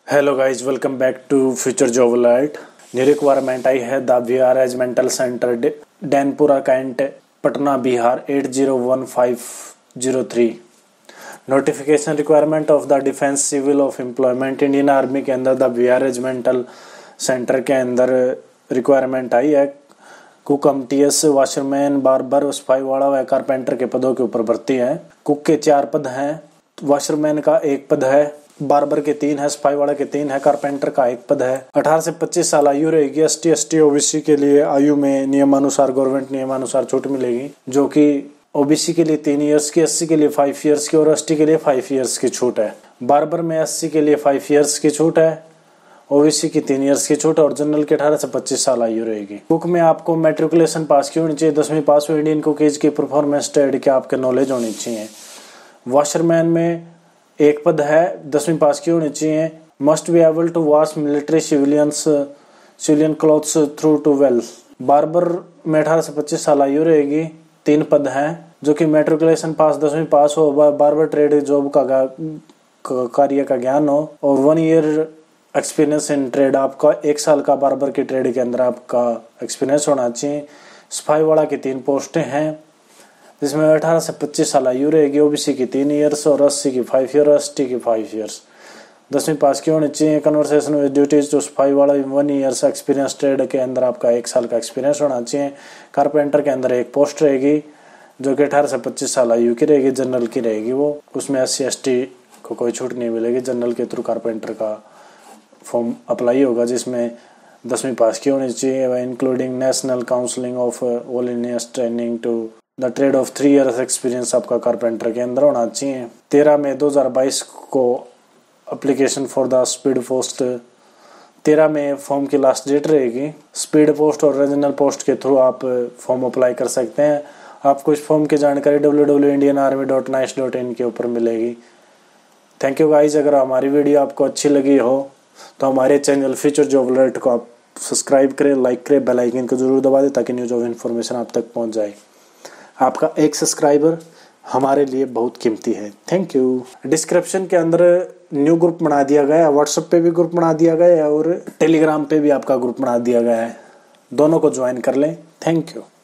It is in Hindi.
Hello guys, welcome back to Future Job Alert. New requirement आई है the Bihar regimental centre Danapur cantt Patna Bihar 801503। Notification requirement of the defence civil of employment Indian Army के अंदर द बिहार रेजिमेंटल सेंटर के अंदर रिक्वायरमेंट आई है। कुक एमटीएस वाशरमैन बार्बर सफाई वाला व कारपेंटर के पदों के ऊपर भर्ती है। कुक के 4 पद हैं, वाशरमैन का 1 पद है, बार्बर के 3 है, सफाई वाला के 3 है, कारपेंटर का 1 पद है। 18 से 25 साल आयु रहेगी। एसटी एसटी ओबीसी के लिए आयु में नियमानुसार गवर्नमेंट नियमानुसार छूट मिलेगी, जो कि ओबीसी के लिए 3 इयर्स की, एससी के लिए 5 इयर्स की और एसटी के लिए 5 इयर्स की छूट है। बार्बर में एससी के लिए 5 इयर्स की छूट है, ओबीसी की 3 इयर्स की छूट और जनरल के 18 से 25 साल आयु रहेगी। कुक में आपको मैट्रिकुलेशन पास की होनी चाहिए, 10वीं पास हो, इंडियन कुकीज की परफॉर्मेंस ट्रेड की आपके नॉलेज होनी चाहिए। वॉशरमैन में 1 पद है, 10वीं पास की होनी चाहिए। Must be able to wash military civilian clothes through to well. Barber में 18 से 25 साल आयु रहेगी, 3 पद हैं, जो कि मैट्रिकुलेशन पास 10वीं पास हो, बार्बर ट्रेड जॉब का कार्य का ज्ञान हो और 1 ईयर एक्सपीरियंस इन ट्रेड, आपका 1 साल का बार्बर की ट्रेड के अंदर आपका एक्सपीरियंस होना चाहिए। सफाई वाला की 3 पोस्टें हैं, जिसमें 18 से 25 साल आयु रहेगी। ओबीसी की 3 इयर्स और एससी की 5 ईयर, एसटी की 5 इयर्स। 10वीं पास की होनी चाहिए। कन्वर्सेशन विद ड्यूटीज टू सफाई वाला 1 ईयर्स एक्सपीरियंस, ट्रेड के अंदर आपका 1 साल का एक्सपीरियंस होना चाहिए। कारपेंटर के अंदर 1 पोस्ट रहेगी, जो कि 18 से 25 साल आयु की रहेगी, जनरल की रहेगी वो, उसमें एससी एसटी को कोई छूट नहीं मिलेगी। जनरल के थ्रू कारपेंटर का फॉर्म अप्लाई होगा, जिसमें 10वीं पास की होनी चाहिए, including national counselling of all India training to the trade of 3 years experience आपका कारपेंटर के अंदर होना चाहिए। 13 मई 2022 को application for the speed post, 13 मई फॉर्म की लास्ट डेट रहेगी। स्पीड पोस्ट और रीजनल पोस्ट के थ्रू आप फॉर्म अप्लाई कर सकते हैं। आपको इस फॉर्म की जानकारी www.indianarmy.nice.in के ऊपर मिलेगी। Thank you guys. अगर हमारी वीडियो आपको अच्छी लगी हो तो हमारे चैनल फ्यूचर जॉब अलर्ट को आप सब्सक्राइब करें, लाइक करें, बेल आइकन को जरूर दबा दें ताकि न्यू जॉब इन्फॉर्मेशन आप तक पहुंच जाए। आपका 1 सब्सक्राइबर हमारे लिए बहुत कीमती है। Thank you. डिस्क्रिप्शन के अंदर न्यू ग्रुप बना दिया गया है, व्हाट्सएप पे भी ग्रुप बना दिया गया है और टेलीग्राम पे भी आपका ग्रुप बना दिया गया है। दोनों को ज्वाइन कर लें। Thank you.